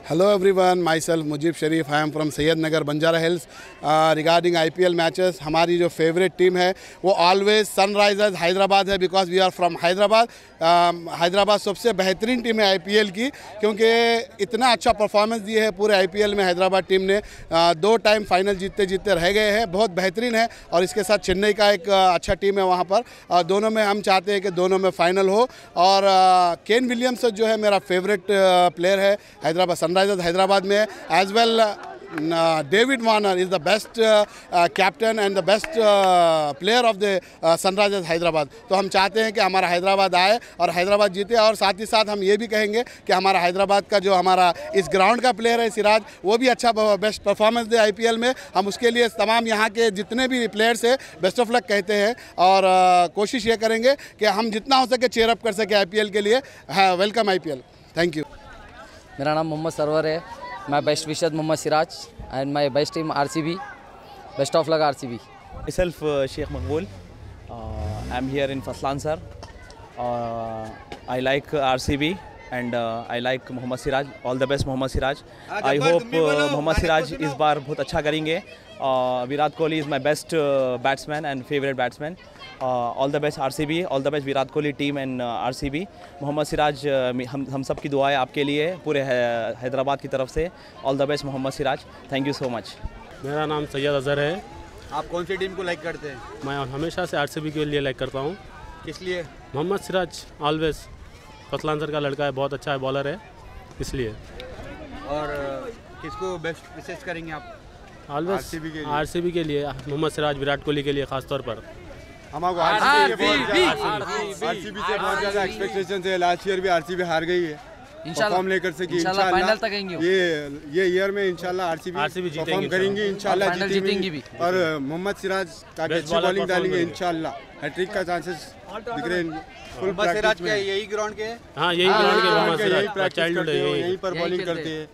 Hello everyone, myself Mujib Sharif. I am from Sayyid Nagar, Banjara Hills. Regarding IPL matches, हमारी जो favourite team है वो always Sunrisers Hyderabad है, because we are from Hyderabad. Hyderabad सबसे बेहतरीन team है IPL की, क्योंकि इतना अच्छा परफॉर्मेंस दिए है पूरे IPL में. हैदराबाद टीम ने 2 टाइम फाइनल जीतते रह गए हैं, बहुत बेहतरीन है. और इसके साथ चेन्नई का एक अच्छा टीम है वहाँ पर. दोनों में हम चाहते हैं कि दोनों में फाइनल हो. और केन विलियमसन जो है मेरा फेवरेट प्लेयर है हैदराबाद सनराइजर्स हैदराबाद में. As well David Warner is the best captain and the best player of the Sunrisers Hyderabad. तो हम चाहते हैं कि हमारा हैदराबाद आए और हैदराबाद जीते. और साथ ही साथ हम ये भी कहेंगे कि हमारा हैदराबाद का जो हमारा इस ग्राउंड का प्लेयर है सिराज, वो भी अच्छा बेस्ट परफॉर्मेंस दे IPL में. हम उसके लिए तमाम यहाँ के जितने भी प्लेयर्स हैं बेस्ट ऑफ लक कहते हैं. और कोशिश ये करेंगे कि हम जितना हो सके चेयर अप कर सके IPL के लिए. Welcome IPL. Thank you. मेरा नाम मोहम्मद सरवर है. My best wishes Mohammad Siraj and my best team RCB. Best of luck RCB. Myself Sheikh Maqbool. I'm here in Faslansar. I like RCB and I like Mohammad Siraj. All the best Mohammad Siraj. I hope Mohammad Siraj इस बार बहुत अच्छा करेंगे. Virat Kohli is my best batsman and favorite batsman. All the best RCB, all the best Virat Kohli team and RCB. Mohammed Siraj, हम सब की दुआएं आपके लिए पूरे हैदराबाद की तरफ से. All the best Mohammed Siraj. Thank you so much. मेरा नाम सैयद अजहर है. आप कौन सी टीम को लाइक करते हैं? मैं हमेशा से RCB के लिए लाइक करता हूँ. किस लिए? मोहम्मद सिराज ऑलवेज फसलांसर का लड़का है, बहुत अच्छा है, बॉलर है, इसलिए. और किसको बेस्ट विशेष करेंगे आप? ऑलवेज RCB के लिए मोहम्मद सिराज, विराट कोहली के लिए ख़ास तौर पर. हमारे RCB से बहुत ज़्यादा एक्सपेक्टेशन है. लास्ट ईयर भी RCB हार गई है. परफॉर्म लेकर से कि इंशाल्लाह फाइनल तक आएंगे. ये ईयर में इंशाल्लाह RCB परफॉर्म करेंगी, इंशाल्लाह जीतेंगी भी. और मोहम्मद सिराज ताकि अच्छी बॉलिंग डालेंगे, इंशाल्लाह हैट्रिक का चांसेस दिख रहे हैं. मोहम्मद सिराज के यही ग्राउंड के? हाँ, यही ग्राउंड के मोहम्मद सिराज चाइल्डहुड है, यहीं पर बॉलिंग करते हैं.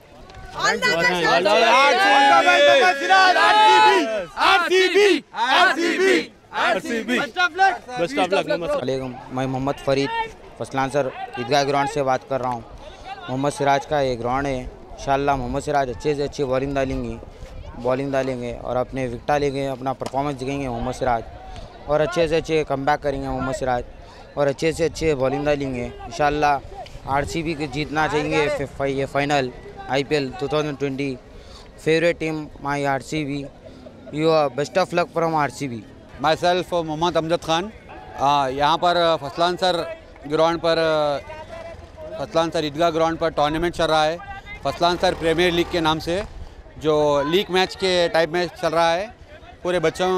मैं मोहम्मद फरीद फसलांसर ईदगाह ग्राउंड से बात कर रहा हूँ. मोहम्मद सिराज का ये ग्राउंड है. इंशाल्लाह मोहम्मद सिराज अच्छे से अच्छी बॉलिंग डालेंगे और अपने विकेट लेंगे, अपना परफॉर्मेंस दिखेंगे मोहम्मद सिराज. और अच्छे से अच्छे कमबैक करेंगे मोहम्मद सिराज और अच्छे से अच्छे बॉलिंग डालेंगे. इंशाल्लाह RCB को जीतना चाहिए ये final IPL 2020. Favourite team my RCB. You are best of luck from RCB. Myself Mohammad Amjad Khan. यहाँ पर फसलांसर ग्राउंड पर फसलांसर ईदगाह ग्राउंड पर टूर्नामेंट चल रहा है. फसलांसर प्रीमियर लीग के नाम से, जो लीग मैच के टाइप में चल रहा है. पूरे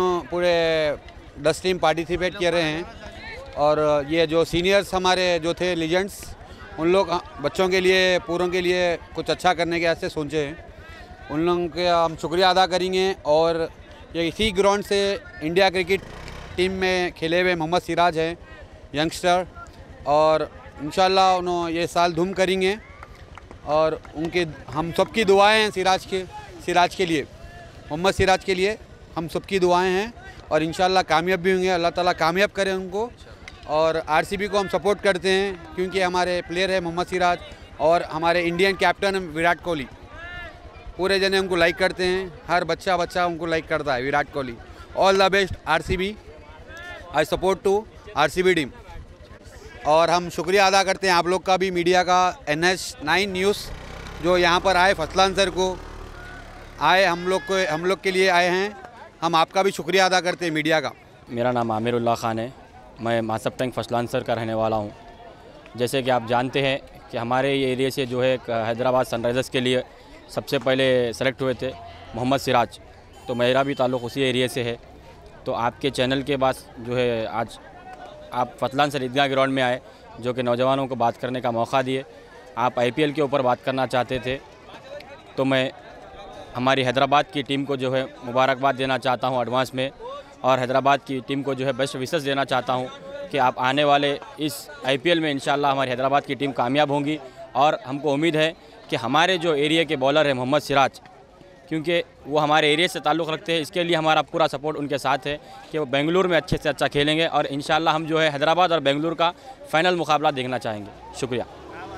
10 टीम पार्टिसिपेट कर रहे हैं. और ये जो सीनियर्स हमारे जो थे लीजेंड्स, उन लोग बच्चों के लिए, पूरों के लिए कुछ अच्छा करने के ऐसे सोचे हैं. उन लोगों के हम शुक्रिया अदा करेंगे. और ये इसी ग्राउंड से इंडिया क्रिकेट टीम में खेले हुए मोहम्मद सिराज हैं, यंगस्टर. और इंशाल्लाह उन्होंने ये साल धूम करेंगे. और उनके हम सबकी दुआएं हैं सिराज के लिए, मोहम्मद सिराज के लिए हम सबकी दुआएं हैं. और इंशाल्लाह कामयाब भी होंगे. अल्लाह ताला कामयाब करें उनको. और RCB को हम सपोर्ट करते हैं, क्योंकि हमारे प्लेयर है मोहम्मद सिराज और हमारे इंडियन कैप्टन विराट कोहली. पूरे जने उनको लाइक करते हैं. हर बच्चा उनको लाइक करता है, Virat Kohli. All the best RCB. I support to RCB team. और हम शुक्रिया अदा करते हैं आप लोग का भी, मीडिया का, NH9 न्यूज़ जो यहाँ पर आए, फसलांसर को आए, हम लोग के लिए आए हैं. हम आपका भी शुक्रिया अदा करते हैं मीडिया का. मेरा नाम आमिरुल्लाह खान है. मैं मासब टैंक फसलांसर का रहने वाला हूँ. जैसे कि आप जानते हैं कि हमारे ये एरिया से जो है हैदराबाद सनराइजर्स के लिए सबसे पहले सेलेक्ट हुए थे मोहम्मद सिराज. तो मेरा भी ताल्लुक़ उसी एरिया से है. तो आपके चैनल के बाद जो है आज आप फसलांसर ईदगाह ग्राउंड में आए, जो कि नौजवानों को बात करने का मौका दिए. आप IPL के ऊपर बात करना चाहते थे, तो मैं हमारी हैदराबाद की टीम को जो है मुबारकबाद देना चाहता हूं एडवांस में. और हैदराबाद की टीम को जो है बेस्ट विशेस देना चाहता हूं कि आप आने वाले इस IPL में इंशाल्लाह हमारी हैदराबाद की टीम कामयाब होंगी. और हमको उम्मीद है कि हमारे जो एरिया के बॉलर हैं मोहम्मद सिराज, क्योंकि वो हमारे एरिया से ताल्लुक़ रखते हैं, इसके लिए हमारा पूरा सपोर्ट उनके साथ है कि वो बेंगलुरु में अच्छे से अच्छा खेलेंगे. और इंशाल्लाह हम जो है हैदराबाद और बेंगलुरु का फ़ाइनल मुकाबला देखना चाहेंगे. शुक्रिया.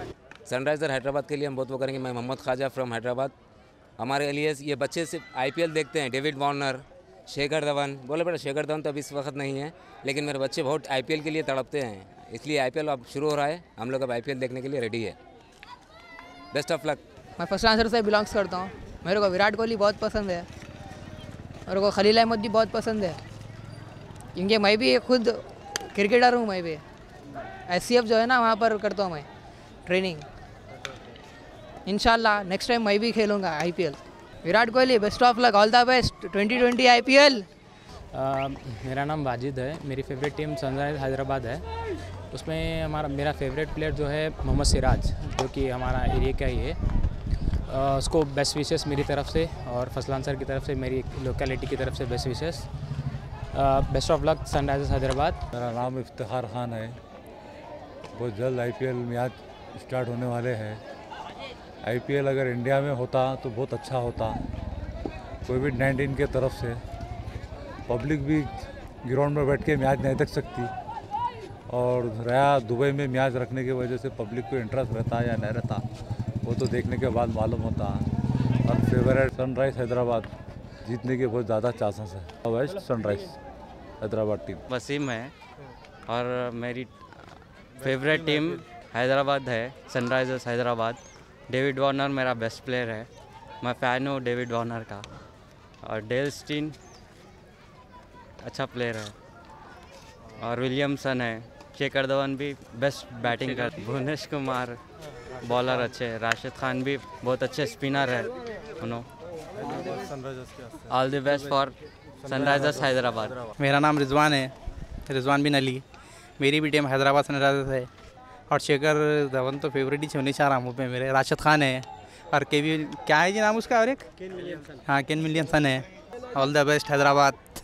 सनराइज़र हैदराबाद के लिए हम बहुत वो करेंगे। मैं मोहम्मद ख्वाजा फ्रॉम हैदराबाद। हमारे लिए ये बच्चे सिर्फ IPL देखते हैं, डेविड वार्नर, शेखर धवन। बोले बेटा शेखर धवन तो अभी इस वक्त नहीं है, लेकिन मेरे बच्चे बहुत IPL के लिए तड़पते हैं, इसलिए IPL अब शुरू हो रहा है, हम लोग अब IPL देखने के लिए रेडी है। Best of luck. मैं फर्स्ट से बिलोंग्स करता हूँ। मेरे को विराट कोहली बहुत पसंद है, मेरे को खलील अहमद भी बहुत पसंद है, क्योंकि मैं भी खुद क्रिकेटर हूँ। मैं भी SCF जो है ना वहाँ पर करता हूँ मैं ट्रेनिंग। इंशाल्लाह नेक्स्ट टाइम मैं भी खेलूँगा IPL। Virat Kohli best of luck, all the best 2020 IPL। मेरा नाम वाजिद है। मेरी फेवरेट टीम सनराइज़ हैदराबाद है। उसमें मेरा फेवरेट प्लेयर जो है मोहम्मद सिराज, जो कि हमारा एरिया का ही है। उसको बेस्ट विशेस मेरी तरफ से और फसलान सर की तरफ से, मेरी लोकेलिटी की तरफ से best wishes. Best of luck Sunrisers Hyderabad. मेरा नाम इफ्तिखार खान है। बहुत जल्द IPL मैच स्टार्ट होने वाले हैं। IPL अगर इंडिया में होता तो बहुत अच्छा होता। कोविड-19 के तरफ से पब्लिक भी ग्राउंड में बैठ के मैच नहीं देख सकती, और रहा दुबई में मैच रखने की वजह से पब्लिक को इंटरेस्ट रहता या नहीं रहता, वो तो देखने के बाद मालूम होता। और फेवरेट सनराइज़ हैदराबाद जीतने के बहुत ज़्यादा चांसेस है। Best Sunrise Hyderabad team. Wasim है और मेरी फेवरेट टीम हैदराबाद है, सनराइजर्स हैदराबाद। डेविड वार्नर मेरा बेस्ट प्लेयर है, मैं फ़ैन हूँ डेविड वार्नर का। और डेल स्टीन अच्छा प्लेयर है, और विलियमसन है। शेखर धवन भी बेस्ट बैटिंग कर। भुवनेश कुमार बॉलर अच्छे, राशिद खान भी बहुत अच्छे स्पिनर है। All the best for Sunrisers Hyderabad. मेरा नाम रिजवान है, रिजवान बिन अली। मेरी भी टीम हैदराबाद सनराइजर्स है, और शेखर धवन तो फेवरेट ही होने चाह रहा हूँ पे मेरे। राशिद खान है, और क्या है जी नाम उसका, और एक केन विलियमसन है। All the best Hyderabad.